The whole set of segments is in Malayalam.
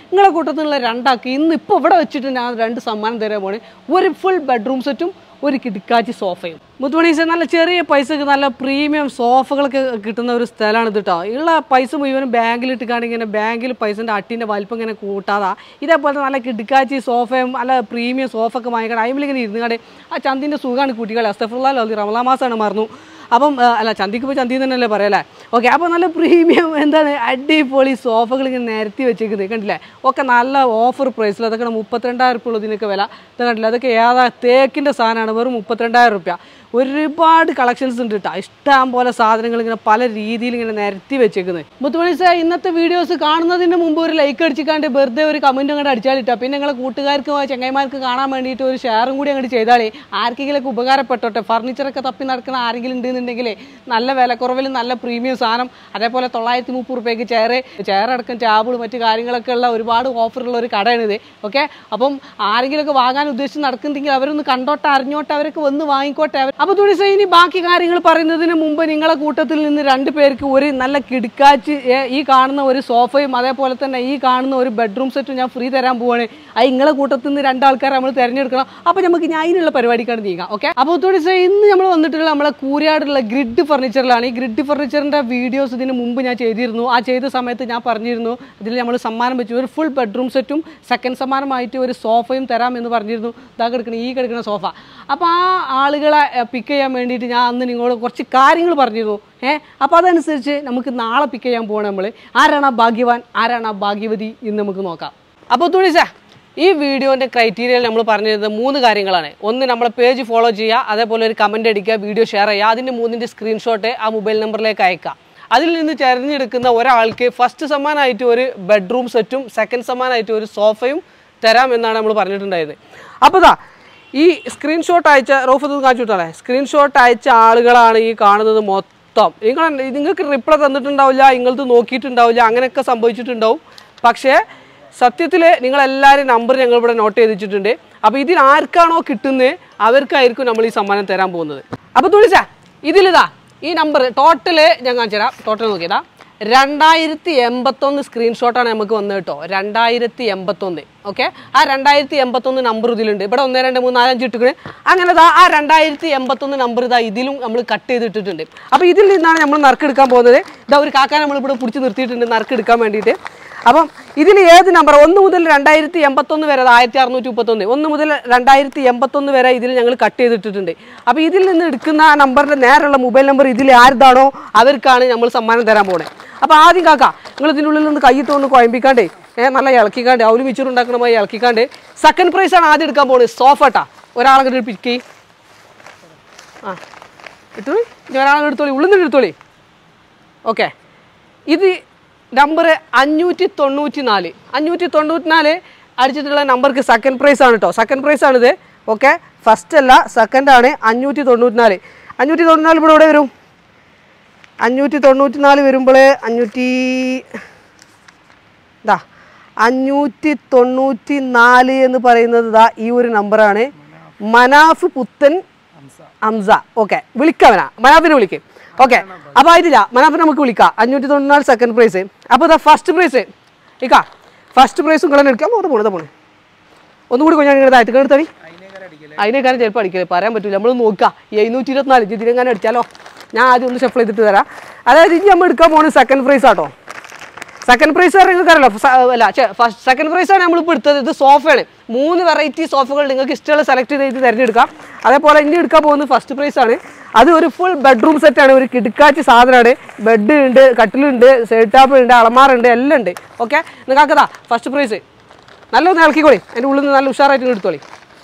നിങ്ങളെ കൂട്ടത്തിലുള്ള രണ്ടാൾക്ക് ഇന്ന് ഇപ്പോൾ ഇവിടെ വെച്ചിട്ട് ഞാൻ 2 സമ്മാനം തരാൻ പോണേ. ഒരു ഫുൾ ബെഡ്റൂം സെറ്റും ഒരു കിടക്കാച്ചി സോഫയും. മുത്തുമണീസ് നല്ല ചെറിയ പൈസക്ക് നല്ല പ്രീമിയം സോഫകളൊക്കെ കിട്ടുന്ന ഒരു സ്ഥലമാണ് ഇത് കേട്ടോ. ഉള്ള പൈസ മുഴുവനും ബാങ്കിലിട്ടിക്കാണ്ട് ഇങ്ങനെ ബാങ്കിൽ പൈസൻ്റെ അട്ടിൻ്റെ വലിപ്പം ഇങ്ങനെ കൂട്ടാതാ. ഇതേപോലത്തെ നല്ല കിടക്കാച്ചി സോഫയും നല്ല പ്രീമിയം സോഫ ഒക്കെ വാങ്ങിക്കണം. അതിലിങ്ങനെ ഇരുന്നുകാണ്ട് ആ ചന്തിൻ്റെ സുഖമാണ് കുട്ടികളെ. അസ്തഫുറുല്ലാഹി റമളാൻ മാസമാണ് മറന്നു. അപ്പം അല്ല ചന്തിക്ക് പോയി ചന്തി തന്നെയല്ലേ പറയല്ലേ. ഓക്കെ, അപ്പോൾ നല്ല പ്രീമിയം എന്താണ് അടിപൊളി സോഫകൾ ഇങ്ങനെ നിരത്തി വെച്ചേക്കുന്നത് കണ്ടില്ലേ. ഒക്കെ നല്ല ഓഫർ പ്രൈസിൽ. അതൊക്കെ 32,000 രൂപ ഉള്ളതിനൊക്കെ വില. ഇത് കണ്ടില്ല, അതൊക്കെ ഏതാ തേക്കിൻ്റെ സാധനമാണ്, വെറും 32,000 രൂപ. ഒരുപാട് കളക്ഷൻസ് ഉണ്ട് കേട്ടോ. ഇഷ്ടം പോലെ സാധനങ്ങൾ ഇങ്ങനെ പല രീതിയിൽ ഇങ്ങനെ നിരത്തി വെച്ചേക്കുന്നത്. മുത്തുമണീസ് ഇന്നത്തെ വീഡിയോസ് കാണുന്നതിന് മുമ്പ് ഒരു ലൈക്ക് അടിച്ചിക്കാണ്ട് വെറുതെ ഒരു കമൻറ്റ് അങ്ങോട്ട് അടിച്ചാലിട്ടാ. പിന്നെ നിങ്ങളെ കൂട്ടുകാർക്ക് ചങ്ങായിമാർക്ക് കാണാൻ വേണ്ടിയിട്ട് ഒരു ഷെയറും കൂടി അങ്ങോട്ട് ചെയ്താലേ ആർക്കെങ്കിലൊക്കെ ഉപകാരപ്പെട്ടോട്ടെ. ഫർണിച്ചറൊക്കെ തപ്പി നടക്കുന്ന ആരെങ്കിലും ഉണ്ടെന്നുണ്ടെങ്കിൽ നല്ല വിലക്കുറവിൽ നല്ല പ്രീമിയം സാധനം, അതേപോലെ 930 രൂപയ്ക്ക് ചെയറടക്കം ടേബിൾ മറ്റു കാര്യങ്ങളൊക്കെ ഉള്ള ഒരുപാട് ഓഫറുള്ള ഒരു കടയാണിത്. ഓക്കെ, അപ്പം ആരെങ്കിലുമൊക്കെ വാങ്ങാൻ ഉദ്ദേശിച്ച് നടക്കുന്നുണ്ടെങ്കിൽ അവരൊന്ന് കണ്ടോട്ടെ, അറിഞ്ഞോട്ടെ, അവരൊക്കെ വന്ന് വാങ്ങിക്കോട്ടെ. അപ്പോൾ തുണിസ ഇനി ബാക്കി കാര്യങ്ങൾ പറയുന്നതിന് മുമ്പ് നിങ്ങളെ കൂട്ടത്തിൽ നിന്ന് 2 പേർക്ക് ഒരു നല്ല കിടക്കാച്ച് ഈ കാണുന്ന ഒരു സോഫയും അതേപോലെ തന്നെ ഈ കാണുന്ന ഒരു ബെഡ്റൂം സെറ്റും ഞാൻ ഫ്രീ തരാൻ പോവാണ്. അത് നിങ്ങളെ കൂട്ടത്തിൽ നിന്ന് 2 ആൾക്കാരെ നമ്മൾ തിരഞ്ഞെടുക്കണം. അപ്പോൾ നമുക്ക് ഞാൻ അതിനുള്ള പരിപാടിക്കാണ് നീങ്ങാം. ഓക്കെ, അപ്പോൾ തുണിസ ഇന്ന് നമ്മൾ വന്നിട്ടുള്ള നമ്മളെ കൂരിയാടുള്ള ഗ്രിഡ് ഫർണിച്ചറിലാണ്. ഈ ഗ്രിഡ് ഫർണിച്ചറിൻ്റെ വീഡിയോസ് ഇതിന് മുമ്പ് ഞാൻ ചെയ്തിരുന്നു. ആ ചെയ്ത സമയത്ത് ഞാൻ പറഞ്ഞിരുന്നു ഇതിൽ നമ്മൾ സമ്മാനം വെച്ചു ഒരു ഫുൾ ബെഡ്റൂം സെറ്റും സെക്കൻഡ് സമ്മാനമായിട്ട് ഒരു സോഫയും തരാം എന്ന് പറഞ്ഞിരുന്നു. ഇതാ കിടക്കുന്ന സോഫ. അപ്പോൾ ആ ആളുകളെ പിക്ക് ചെയ്യാൻ വേണ്ടിയിട്ട് ഞാൻ അന്ന് നിങ്ങളോട് കുറച്ച് കാര്യങ്ങൾ പറഞ്ഞിരുന്നു. അപ്പോൾ അതനുസരിച്ച് നമുക്ക് നാളെ പിക്ക് ചെയ്യാൻ പോകണം. നമ്മൾ ആരാണ് ആ ഭാഗ്യവാൻ, ആരാണ് ആ ഭാഗ്യവതി എന്ന് നമുക്ക് നോക്കാം. അപ്പോൾ തുണിസ ഈ വീഡിയോൻ്റെ ക്രൈറ്റീരിയയിൽ നമ്മൾ പറഞ്ഞിരുന്നത് 3 കാര്യങ്ങളാണ്. ഒന്ന്, നമ്മളെ പേജ് ഫോളോ ചെയ്യുക, അതേപോലെ ഒരു കമൻറ്റ് അടിക്കുക, വീഡിയോ ഷെയർ ചെയ്യുക, അതിൻ്റെ 3ൻ്റെ സ്ക്രീൻഷോട്ട് ആ മൊബൈൽ നമ്പറിലേക്ക് അയക്കുക. അതിൽ നിന്ന് തിരഞ്ഞെടുക്കുന്ന ഒരാൾക്ക് ഫസ്റ്റ് സമ്മാനമായിട്ട് ഒരു ബെഡ്റൂം സെറ്റും സെക്കൻഡ് സമ്മാനമായിട്ട് ഒരു സോഫയും തരാം എന്നാണ് നമ്മൾ പറഞ്ഞിട്ടുണ്ടായത്. അപ്പോൾ ഈ സ്ക്രീൻഷോട്ട് അയച്ച റോഫത്ത് കാണിച്ചു വിട്ടാലേ, സ്ക്രീൻഷോട്ട് അയച്ച ആളുകളാണ് ഈ കാണുന്നത് മൊത്തം. നിങ്ങൾക്ക് റിപ്ലൈ തന്നിട്ടുണ്ടാവില്ല, നിങ്ങൾക്ക് നോക്കിയിട്ടുണ്ടാവില്ല, അങ്ങനെയൊക്കെ സംഭവിച്ചിട്ടുണ്ടാവും. പക്ഷേ സത്യത്തിൽ നിങ്ങളെല്ലാവരും നമ്പർ ഞങ്ങളിവിടെ നോട്ട് ചെയ്ത് വെച്ചിട്ടുണ്ട്. അപ്പോൾ ഇതിൽ ആർക്കാണോ കിട്ടുന്നത് അവർക്കായിരിക്കും നമ്മൾ ഈ സമ്മാനം തരാൻ പോകുന്നത്. അപ്പോൾ തുണിച്ചാ ഇതിലിതാ ഈ നമ്പർ ടോട്ടൽ ഞാൻ കാണിച്ചു തരാം. ടോട്ടൽ നോക്കിയതാ 2081 സ്ക്രീൻഷോട്ടാണ് നമുക്ക് വന്നത് കേട്ടോ. 2081. ഓക്കെ, ആ 2081 നമ്പർ ഇതിലുണ്ട്. ഇവിടെ 1 2 3 4 5 ഇട്ടിട്ട് അങ്ങനെ ആ 2081 നമ്പർ ഇതിലും നമ്മൾ കട്ട് ചെയ്തിട്ടിട്ടുണ്ട്. അപ്പോൾ ഇതിൽ നിന്നാണ് നമ്മൾ നറുക്കെടുക്കാൻ പോകുന്നത്. ഇതാ ഒരു കാക്കാൻ നമ്മളിവിടെ പിടിച്ച് നിർത്തിയിട്ടുണ്ട് നറുക്കെടുക്കാൻ വേണ്ടിയിട്ട്. അപ്പം ഇതിൽ ഏത് നമ്പർ 1 മുതൽ 2081 വരെ 1631, 1 മുതൽ 2081 വരെ ഇതിൽ ഞങ്ങൾ കട്ട് ചെയ്തിട്ടിട്ടുണ്ട്. അപ്പോൾ ഇതിൽ നിന്ന് എടുക്കുന്ന ആ നമ്പറിൻ്റെ നേരെയുള്ള മൊബൈൽ നമ്പർ ഇതിൽ ആരുതാണോ അവർക്കാണ് നമ്മൾ സമ്മാനം തരാൻ പോകുന്നത്. അപ്പോൾ ആദ്യം കാക്ക നിങ്ങൾ ഇതിൻ്റെ ഉള്ളിൽ നിന്ന് കയ്യിട്ടൊന്ന് കുഴമ്പിക്കാണ്ട് നല്ല ഇളക്കിക്കാണ്ട് അവല് മിച്ചറുണ്ടാക്കണമായി ഇളക്കിക്കാണ്ട് സെക്കൻഡ് പ്രൈസാണ് ആദ്യം എടുക്കാൻ പോകുന്നത്. സോഫട്ടാ ഒരാളെ പിക്ക് ആ എടുത്തോളി, ഒരാളെ എടുത്തോളി, ഉള്ളിൽ നിന്ന് എടുത്തോളി. ഓക്കെ, ഇത് നമ്പർ 594 അടിച്ചിട്ടുള്ള നമ്പർക്ക് സെക്കൻഡ് പ്രൈസാണ് കേട്ടോ. സെക്കൻഡ് പ്രൈസാണിത്. ഓക്കെ, ഫസ്റ്റ് അല്ല സെക്കൻഡാണ്. 594 ഇവിടെ എവിടെ വരും? 594 വരുമ്പോൾ 594 എന്ന് പറയുന്നത് ഈ ഒരു നമ്പറാണ്. മനാഫ് പുത്തൻ ഹംസ. ഓക്കെ, വിളിക്കാം മനാഫിനെ വിളിക്കും. ഓക്കെ, അപ്പോൾ അതില്ല മനാഫിനെ നമുക്ക് വിളിക്കാം. 594 സെക്കൻഡ് പ്രൈസ്. അപ്പോൾ ഇതാ ഫസ്റ്റ് പ്രൈസ് ഇക്കാ ഫസ്റ്റ് പ്രൈസും കളഞ്ഞ് എടുക്കാം. പോണേ ഒന്നുകൂടി കൊഞ്ഞാൽ എടുത്തായിട്ട് എടുത്തടി. അതിനേക്കാളും ചിലപ്പോൾ അടിക്കല് പറയാൻ പറ്റില്ല. നമ്മൾ നോക്കുക 724 ഇതിനെങ്ങാനും അടിച്ചാലോ. ഞാൻ ആദ്യം ഒന്ന് ഷഫിൾ ചെയ്തിട്ട് തരാം. അതായത് ഇനി നമ്മൾ എടുക്കാൻ പോകുന്നത് സെക്കൻഡ് പ്രൈസ് ആട്ടോ. സെക്കൻഡ് പ്രൈസ് നിങ്ങൾക്ക് അറിയാലോ. അല്ല സെക്കൻഡ് പ്രൈസാണ് നമ്മളിപ്പോൾ എടുത്തത്. ഇത് സോഫയാണ്. 3 വെറൈറ്റി സോഫകൾ നിങ്ങൾക്ക് ഇഷ്ടമുള്ള സെലക്ട് ചെയ്ത് തിരഞ്ഞെടുക്കാം. അതേപോലെ ഇനി എടുക്കാൻ പോകുന്നത് ഫസ്റ്റ് പ്രൈസാണ്. അത് ഒരു ഫുൾ ബെഡ്റൂം സെറ്റാണ്. ഒരു കിടക്കാച്ചി സാധനമാണ്. ബെഡ് ഉണ്ട്, കട്ടിലുണ്ട്, സൈഡ് ടേബിൾ ഉണ്ട്, അളമാറുണ്ട്, എല്ലാം ഉണ്ട്. ഓക്കെ, നിങ്ങൾക്കതാ ഫസ്റ്റ് പ്രൈസ്. നല്ലൊന്ന് ഇളക്കിക്കോളി. അതിൻ്റെ ഉള്ളിൽ നിന്ന് നല്ല ഉഷാറായിട്ട് എടുത്തോളി.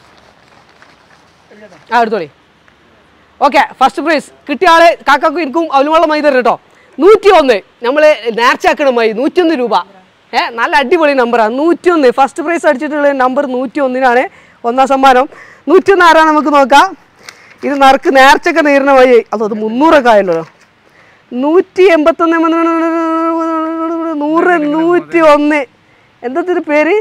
എടുത്തോളി. ഓക്കെ, ഫസ്റ്റ് പ്രൈസ് കിട്ടിയ ആളെ കാക്കാക്കും എനിക്കും അവലുവെള്ളമായി തരും കേട്ടോ. 101 നമ്മൾ നേർച്ചാക്കണമായി 101 രൂപ. നല്ല അടിപൊളി നമ്പറാണ് 101. ഫസ്റ്റ് പ്രൈസ് അടിച്ചിട്ടുള്ള നമ്പർ 101-നാണ് ഒന്നാം സമ്മാനം. 101 ആരാണ് നമുക്ക് നോക്കാം. ഇത് നറുക്ക് നേർച്ചൊക്കെ നേരിടുന്ന വഴി. അത് 300 ആയല്ലോ. 181 101 എന്തൊരു പേര്?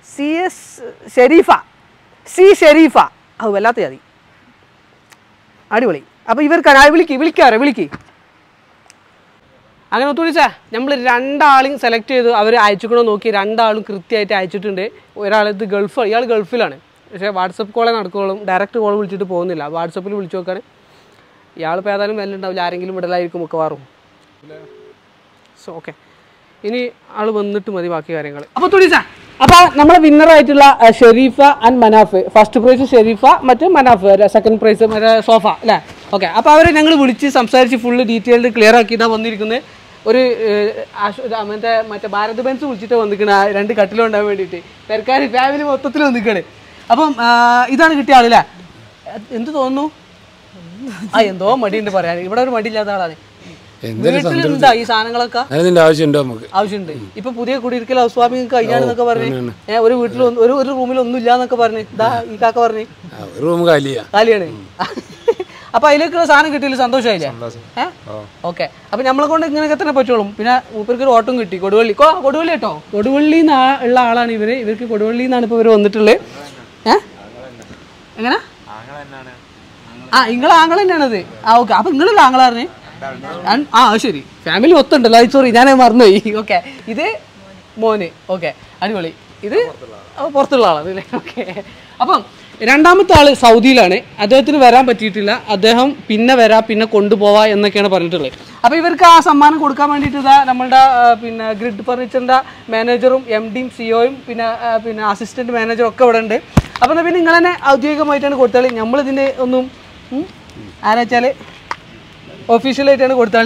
ഷെരീഫ. അത് വല്ലാത്ത ജാതി. അടിപൊളി. അപ്പോൾ ഇവർക്കാണ് വിളിക്കാറ്. അങ്ങനെ ഒത്തുവിളിച്ചാ നമ്മൾ 2 ആളും സെലക്ട് ചെയ്തു. അവർ അയച്ചുകൂടെ നോക്കി 2 ആളും കൃത്യമായിട്ട് അയച്ചിട്ടുണ്ട്. ഒരാളിത് ഇയാൾ ഗൾഫിലാണ്. പക്ഷേ വാട്സപ്പ് കോളേ നടക്കുകയുള്ളൂ. ഡയറക്റ്റ് കോൾ വിളിച്ചിട്ട് പോകുന്നില്ല. വാട്സപ്പിൽ വിളിച്ചു നോക്കാൻ ഇയാളിപ്പോൾ ഏതായാലും വില ഉണ്ടാവില്ല, ആരെങ്കിലും വിടലായിരിക്കും മിക്കവാറും. സോ ഓക്കെ, ഇനി ആൾ വന്നിട്ട് മതി ബാക്കി കാര്യങ്ങൾ. അപ്പോൾ തുടിച്ചാ, അപ്പോൾ നമ്മളെ വിന്നറായിട്ടുള്ള Shareefa and Manaf, first prize Shareefa, മറ്റേ മനാഫ് സെക്കൻഡ് പ്രൈസ് മറ്റേ സോഫ അല്ലേ? ഓക്കെ, അപ്പോൾ അവരെ ഞങ്ങൾ വിളിച്ച് സംസാരിച്ച് ഫുള്ള് ഡീറ്റെയിൽഡ് ക്ലിയർ ആക്കിയിട്ടാണ് വന്നിരിക്കുന്നത്. ഒരു മറ്റേ ഭാരത് ബെൻസ് വിളിച്ചിട്ട് വന്നിരിക്കണ 2 കട്ടിലുണ്ടാകാൻ വേണ്ടിയിട്ട്. പെരക്കാർ ഫാമിലി മൊത്തത്തിൽ വന്നിരിക്കണേ. അപ്പം ഇതാണ് കിട്ടിയ ആളല്ലേ? എന്ത് തോന്നുന്നു? എന്തോ മടിയുണ്ട് പറയാൻ. ഇവിടെ ഒരു മടിയില്ലാത്ത ആളാണ്. വീട്ടിലുണ്ടാ ഈ സാധനങ്ങളൊക്കെ? ആവശ്യമുണ്ട്. ഇപ്പൊ പുതിയ കുടിയിരിക്കൽ ഹൗസ് വാമിങ് കഴിഞ്ഞാണെന്നൊക്കെ പറഞ്ഞു. ഒരു വീട്ടിൽ ഒരു റൂമിൽ ഒന്നും ഇല്ലാന്നൊക്കെ പറഞ്ഞു. ഇതാ ഈ കാക്ക പറഞ്ഞു റൂം കാലിയാണ്. അപ്പൊ അതിലേക്കുള്ള സാധനം കിട്ടിയില്ല, സന്തോഷമായില്ലേ? ഓക്കെ, നമ്മളെ കൊണ്ട് ഇങ്ങനെയൊക്കെ തന്നെ പറ്റുള്ളൂ. പിന്നെ മൂപ്പർക്ക് ഒരു ഓട്ടം കിട്ടി. കൊടുവള്ളി കേട്ടോ, കൊടുവള്ളിയിൽ നിന്ന് ഉള്ള ആളാണ് ഇവര്. ഇവർക്ക് കൊടുവള്ളിയിൽ നിന്നാണ് ഇപ്പൊ ഇവര് വന്നിട്ടുള്ളത്. എങ്ങനെ? നിങ്ങളെ ആങ്ങൾ തന്നെയാണത്. ഓക്കെ, അപ്പൊ നിങ്ങളല്ല ആങ്ങളാറിന്? ശരി, ഫാമിലി മൊത്തമുണ്ടല്ലോ. സോറി, ഞാൻ മറന്നുപോയി. ഓക്കെ, ഇത് മോന്. ഓക്കെ, അടിപൊളി. ഇത് പുറത്തുള്ള ആളാണ് അല്ലേ? ഓക്കെ, അപ്പം 2ാമത്തെ ആള് സൗദിയിലാണ്. അദ്ദേഹത്തിന് വരാൻ പറ്റിയിട്ടില്ല. അദ്ദേഹം പിന്നെ വരാം, പിന്നെ കൊണ്ടുപോവാ എന്നൊക്കെയാണ് പറഞ്ഞിട്ടുള്ളത്. അപ്പോൾ ഇവർക്ക് ആ സമ്മാനം കൊടുക്കാൻ വേണ്ടിയിട്ട് നമ്മളുടെ പിന്നെ ഗ്രിഡ് ഫർണിച്ചറിൻ്റെ മാനേജറും MDയും CEOയും പിന്നെ അസിസ്റ്റൻറ്റ് മാനേജറും ഒക്കെ ഇവിടെ ഉണ്ട്. അപ്പോൾ പിന്നെ നിങ്ങൾ തന്നെ ഔദ്യോഗികമായിട്ടാണ് കൊടുത്താൽ. നമ്മളിതിൻ്റെ ഒന്നും ആരാച്ചാൽ ഒഫീഷ്യലായിട്ടാണ് കൊടുത്താളി.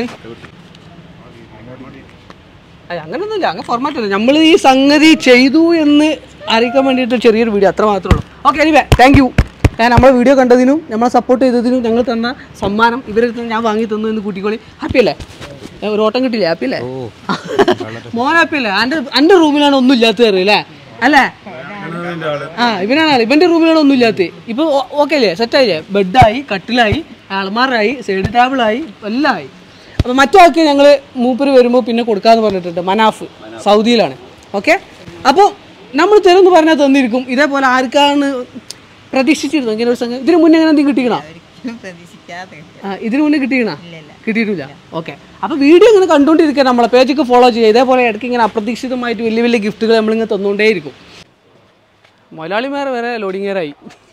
അങ്ങനെയൊന്നുമില്ല, അങ്ങനെ ഫോർമാറ്റ് അല്ല. നമ്മൾ ഈ സംഗതി ചെയ്തു എന്ന് അറിയിക്കാൻ വേണ്ടിയിട്ട് ചെറിയൊരു വീഡിയോ, അത്ര മാത്രമേ ഉള്ളൂ. Okay, anyway thank you. നമ്മളെ വീഡിയോ കണ്ടതിനും നമ്മളെ സപ്പോർട്ട് ചെയ്തതിനും ഞങ്ങൾ തന്ന സമ്മാനം ഇവരുടെ ഞാൻ വാങ്ങി തന്നു എന്ന് കൂട്ടിക്കോളി. ഹാപ്പി അല്ലേ? ഒരു ഓട്ടം കിട്ടില്ലേ? ഹാപ്പി അല്ലേ? മോൻ ഹാപ്പി അല്ലേ? എൻ്റെ റൂമിലാണ് ഒന്നും ഇല്ലാത്ത അല്ലേ? അല്ലേ? ഇവനാണ് ആൾ. ഇവൻ്റെ റൂമിലാണ് ഒന്നും ഇല്ലാത്ത. ഇപ്പോൾ ഓക്കെ അല്ലേ? സെറ്റായില്ലേ? ബെഡായി, കട്ടിലായി, അൾമാറായി, സൈഡ് ടേബിളായി, എല്ലാം ആയി. അപ്പോൾ മറ്റാൾക്ക് ഞങ്ങൾ മൂപ്പര് വരുമ്പോൾ പിന്നെ കൊടുക്കാമെന്ന് പറഞ്ഞിട്ടുണ്ട്. മനാഫ് സൗദിയിലാണ്. ഓക്കെ, അപ്പോൾ നമ്മൾ തരുമെന്ന് പറഞ്ഞാൽ തന്നിരിക്കും. ഇതേപോലെ ആർക്കാണ് പ്രതീക്ഷിച്ചിരുന്നു ഇങ്ങനെ ഒരു സംഘം? ഇതിന് മുന്നേ അങ്ങനെ എന്തെങ്കിലും കിട്ടിക്കണോ? ഇതിന് മുന്നേ കിട്ടിയിട്ടില്ല. ഓക്കെ, അപ്പോൾ വീഡിയോ ഇങ്ങനെ കണ്ടുകൊണ്ടിരിക്കുക, നമ്മളെ പേജൊക്കെ ഫോളോ ചെയ്യുക. ഇതേപോലെ ഇടയ്ക്ക് ഇങ്ങനെ അപ്രതീക്ഷിതമായിട്ട് വലിയ വലിയ ഗിഫ്റ്റുകൾ നമ്മളിങ്ങനെ തന്നുകൊണ്ടേയിരിക്കും. മലയാളിമാർ വരെ ലോഡിങ്ങേറായി.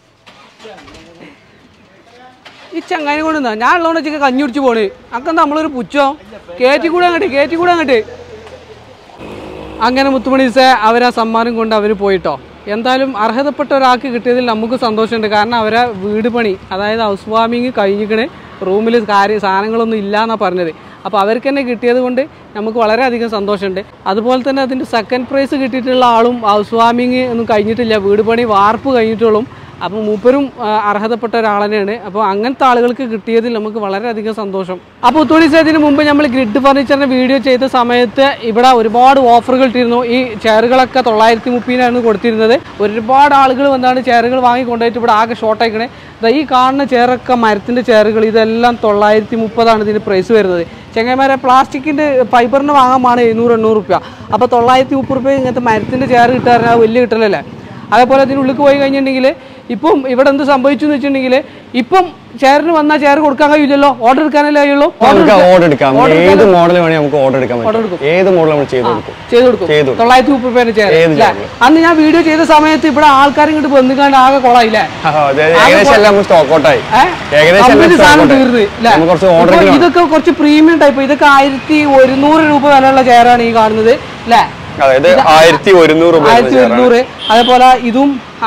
ഈ ചങ്ങാനെ കൊണ്ട് ഞാൻ ഉള്ളതുകൊണ്ട് വെച്ചൊക്കെ കഞ്ഞി കുടിച്ച് പോണ്. അക്കെന്താ നമ്മളൊരു പുച്ഛോ? കയറ്റിക്കൂടെ അങ്ങോട്ട്. അങ്ങനെ മുത്തുമണീസെ അവരാ സമ്മാനം കൊണ്ട് അവർ പോയിട്ടോ. എന്തായാലും അർഹതപ്പെട്ട ഒരാൾക്ക് കിട്ടിയതിൽ നമുക്ക് സന്തോഷമുണ്ട്. കാരണം അവരെ വീട് പണി, അതായത് ഹൗസ് വാമിങ് കഴിഞ്ഞിക്കണ്, റൂമിൽ സാധനങ്ങളൊന്നും ഇല്ല എന്നാണ് പറഞ്ഞത്. അപ്പോൾ അവർക്ക് തന്നെ കിട്ടിയത് കൊണ്ട് നമുക്ക് വളരെയധികം സന്തോഷമുണ്ട്. അതുപോലെ തന്നെ അതിൻ്റെ സെക്കൻഡ് പ്രൈസ് കിട്ടിയിട്ടുള്ള ആളും ഹൗസ് വാമിങ് ഒന്നും കഴിഞ്ഞിട്ടില്ല, വീട് പണി വാർപ്പ് കഴിഞ്ഞിട്ടുള്ളൂ. അപ്പോൾ മൂപ്പരും അർഹതപ്പെട്ട ഒരാൾ തന്നെയാണ്. അപ്പോൾ അങ്ങനത്തെ ആളുകൾക്ക് കിട്ടിയതിൽ നമുക്ക് വളരെയധികം സന്തോഷം. അപ്പോൾ ഉത്തോളിച്ചതിന് മുമ്പ് നമ്മൾ ഗ്രിഡ് ഫർണിച്ചറിൻ്റെ വീഡിയോ ചെയ്ത സമയത്ത് ഇവിടെ ഒരുപാട് ഓഫറുകൾ ഇട്ടിരുന്നു. ഈ ചെയറുകളൊക്കെ 930 കൊടുത്തിരുന്നത്. ഒരുപാട് ആളുകൾ വന്നാണ് ചെയറുകൾ വാങ്ങിക്കൊണ്ടുപോയിട്ട് ഇവിടെ ആകെ ഷോർട്ടായിക്കണേ. ഈ കാണുന്ന ചെയറൊക്കെ മരത്തിൻ്റെ ചെയറുകൾ, ഇതെല്ലാം 930 ഇതിന് പ്രൈസ് വരുന്നത്. ചെങ്ങന്മാരെ പ്ലാസ്റ്റിക്കിൻ്റെ ഫൈബറിന് വാങ്ങാമാണ് 700-800 രൂപ. അപ്പോൾ 930 രൂപ ഇങ്ങനത്തെ മരത്തിൻ്റെ ചെയർ കിട്ടാറുണ്ട്, വലിയ കിട്ടലല്ലേ. അതേപോലെ അതിനുള്ളിൽ പോയി കഴിഞ്ഞിട്ടുണ്ടെങ്കിൽ ഇപ്പം ഇവിടെ എന്ത് സംഭവിച്ചു എന്ന് വെച്ചിട്ടുണ്ടെങ്കിൽ ഇപ്പം ചെയറിന് വന്നാൽ ചെയർ കൊടുക്കാൻ കഴിയില്ലല്ലോ, ഓർഡർ എടുക്കാനല്ലേ കഴിയുള്ളൂ. ഏത് മോഡൽ വേണമെങ്കിൽ നമുക്ക് ഓർഡർ എടുക്കാം. ഏത് മോഡൽ നമ്മൾ ചെയ്ത് കൊടുക്കും. 930 രൂപയുടെ ചെയർ. അന്ന് ഞാൻ വീഡിയോ ചെയ്ത സമയത്ത് ഇവിടെ ആൾക്കാർ ഇങ്ങോട്ട് വന്നിക്കാണ്ട് ആകെ കൊളായില്ലേ, ഇതൊക്കെ കുറച്ച് പ്രീമിയം ടൈപ്പ്. ഇതൊക്കെ 1100 രൂപ വിലയുള്ള ചെയറാണ് ഈ കാണുന്നത് അല്ലേ? 1100. അതേപോലെ ഇതും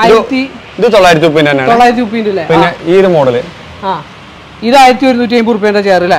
930 പിന്നെ ഈ ഒരു മോഡല് ഇത് 1150 രൂപയുടെ ചെയർ അല്ലേ?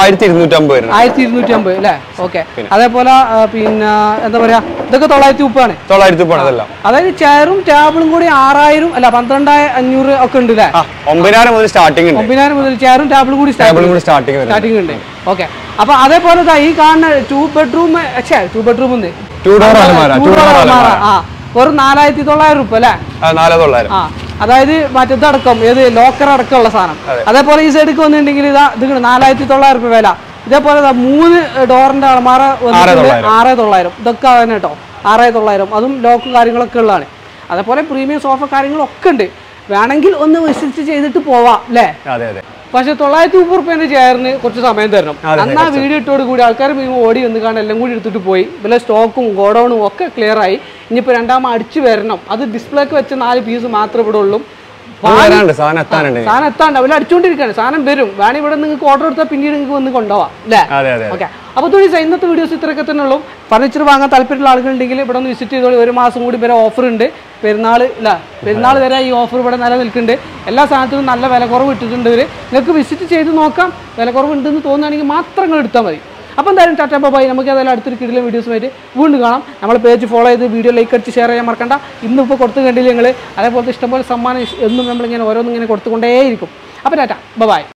1250 അല്ലേ? ഓക്കെ. അതേപോലെ പിന്നെ എന്താ പറയാ, ഇതൊക്കെ 930 അതായത് ചെയറും ടേബിളും കൂടി 6000 അല്ല 12500 ഒക്കെ ഉണ്ട് അല്ലേ? 9000 മുതൽ സ്റ്റാർട്ടിംഗ് ഉണ്ട്. 9000 മുതൽ ചെയറും ടേബിളും കൂടി സ്റ്റാർട്ടിംഗ് ഉണ്ട്. ഓക്കെ. അപ്പൊ അതേപോലെ ഈ കാണുന്ന 2 ബെഡ്റൂം ഉണ്ട്, 2 ഡോർ അലമാര വെറും 4900 രൂപ അല്ലേ? 4900. അതായത് മറ്റേതടക്കം ഏത് ലോക്കർ അടക്കമുള്ള സാധനം. അതേപോലെ ഈ സൈഡിലേക്ക് വന്നിട്ടുണ്ടെങ്കിൽ ഇത് 4900 രൂപ വില. ഇതേപോലെ 3 ഡോറിന്റെ അലമാര 6900. ഇതൊക്കെ തന്നെ കേട്ടോ, 6900. അതും ലോക്കും കാര്യങ്ങളൊക്കെ ഉള്ളതാണ്. അതേപോലെ പ്രീമിയം സോഫ കാര്യങ്ങളൊക്കെ ഉണ്ട്. വേണമെങ്കിൽ ഒന്ന് വിസിറ്റ് ചെയ്തിട്ട് പോവാം അല്ലേ? പക്ഷെ 930 ചെയറിന് കുറച്ച് സമയം തരണം. അന്ന് ആ വീഡിയോ ഇട്ടോട് കൂടി ആൾക്കാർ ഓടി വന്ന് കാണാൻ എല്ലാം കൂടി എടുത്തിട്ട് പോയി. ഇതിലെ സ്റ്റോക്കും ഗോഡൌണും ഒക്കെ ക്ലിയർ ആയി. ഇനിയിപ്പോൾ രണ്ടാമത് അടിച്ചു വരണം. അത് ഡിസ്പ്ലേക്ക് വെച്ച 4 പീസ് മാത്രമേ ഇവിടെ ഉള്ളൂ. സാധനം എത്താണ്ട് അവര് അടിച്ചുകൊണ്ടിരിക്കുകയാണ്. സാധനം വരും. വേണമെങ്കിൽ ഇവിടെ നിങ്ങൾക്ക് ഓർഡർ എടുത്താൽ പിന്നീട് നിങ്ങൾക്ക് വന്ന് കൊണ്ടുപോവാം അല്ലേ? ഓക്കെ. അപ്പോൾ ഇന്നത്തെ വീഡിയോസ് ഇത്രയൊക്കെ തന്നെ ഉള്ളൂ. ഫർണിച്ചർ വാങ്ങാൻ താല്പര്യമുള്ള ആളുകളുണ്ടെങ്കിൽ ഇവിടെ ഒന്ന് വിസിറ്റ് ചെയ്തോളൂ. 1 മാസം കൂടി വരെ ഓഫർ ഉണ്ട്. പെരുന്നാൾ വരെ ഈ ഓഫർ ഇവിടെ നിലനിൽക്കുന്നുണ്ട്. എല്ലാ സാധനത്തിനും നല്ല വില കുറവ് ഇട്ടിട്ടുണ്ട്. നിങ്ങൾക്ക് വിസിറ്റ് ചെയ്ത് നോക്കാം. വില കുറവുണ്ടെന്ന് തോന്നുകയാണെങ്കിൽ മാത്രം നിങ്ങൾ എടുത്താൽ മതി. അപ്പോൾ എന്തായാലും ടാറ്റാ ബൈ. നമുക്ക് ഏതായാലും അടുത്തൊരു കിടിലൻ വീഡിയോസുമായിട്ട് വീണ്ടും കാണാം. നമ്മളെ പേജ് ഫോളോ ചെയ്ത് വീഡിയോ ലൈക്ക് അടിച്ച് ഷെയർ ചെയ്യാൻ മറക്കണ്ട. ഇന്നിപ്പോൾ കൊടുത്തു കണ്ടില്ല നിങ്ങൾ. അതേപോലത്തെ ഇഷ്ടംപോലെ സമ്മാനം എന്നും നമ്മളിങ്ങനെ ഓരോന്നിങ്ങനെ കൊടുത്തുകൊണ്ടേയിരിക്കും. അപ്പോൾ ടാറ്റാ ബൈ.